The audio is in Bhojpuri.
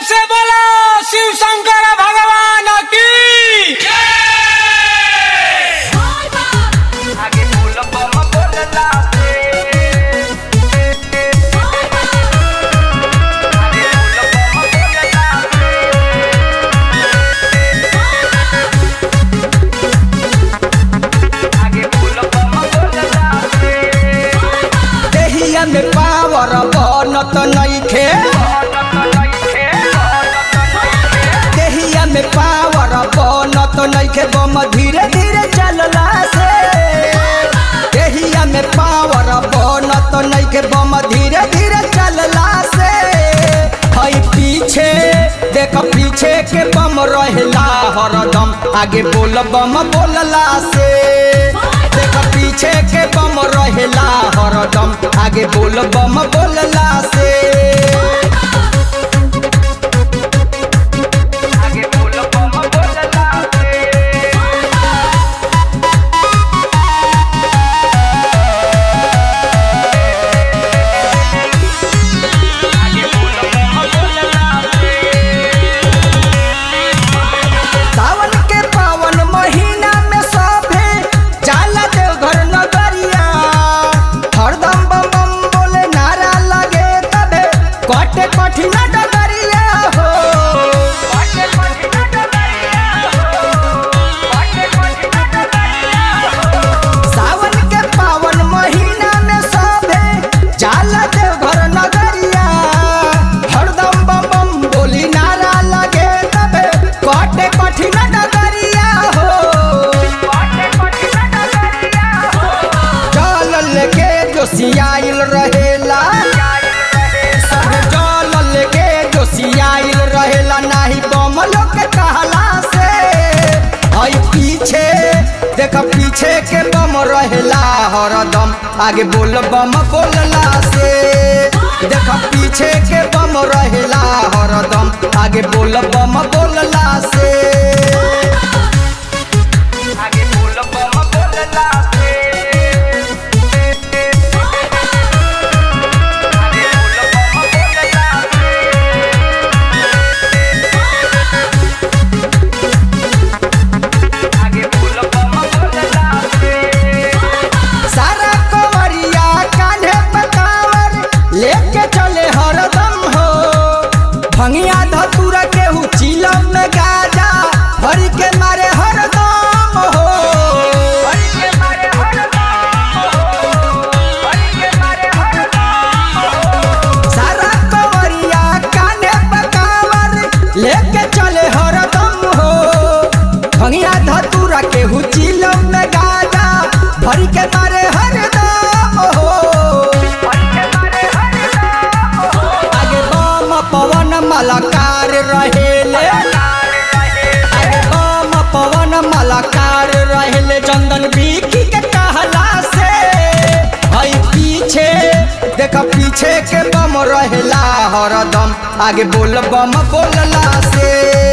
से बोला शिव शंकर भगवान की। आगे बोल बम बोलला से आगे बोल बम बोलला से आगे बोल बम बोलला से देहिया में पावर बनत नइखे देहिया में पावर बनत नइखे बम धीरे धीरे चलला से देहिया में पावर बनत नइखे बम धीरे धीरे चलला से हई पीछे देख पीछे के बम रहेला हरदम आगे बोल बम बोलला से देख पीछे के बम रहेला हरदम आगे बोल बम बोलला से आगे बोल बम बोलला से आगे बोल बम बोलला से सावन के पावन महीना में सभे जाला देवघर नगरिया हरदम बम बम बोले नारा लगे तबे कटे कठिन डगरिया हो बाटे कठिन डगरिया हो बाटे कठिन डगरिया हो सावन के पावन महीना में सभे जाला देवघर नगरिया हरदम बम बम बोली नारा लगे तबे कटे कठिन डगरिया हो बाटे कठिन डगरिया हो जल लेके जोशियाइल रहेला सब जल लेके जोशियाइल रहेला नाही बम लोग के कहला से हई पीछे देख पीछे के बम रहेला हरदम आगे बोल बम बोलला से देख पीछे के बम रहेला हरदम आगे बोल बम बोलला से आगे बोल बम बोलला से आगे बोल बम बोलला से आगे बोल बम बोलला से सारा कंवरिया कान्हे पे कांवर लेके चले हरदम हो भंगिया धतूरा के चिलम में गाजा भर के मारे हरदम हो हरि के मारे हरदम हो हरि के मारे हरदम हो सारा कंवरिया कान्हे पे कांवर लेके चले हरदम हो भंगिया धतूरा के चिलम में गाजा भर के मारे हरदम हो हरि के मारे हरदम हो आगे बम पवन मलकार रहेले अरे बम पवन मलकार रहेले चंदन बीकी के कहला से हई पीछे देख पीछे के बम रहेला हरदम आगे बोल बम बोलला से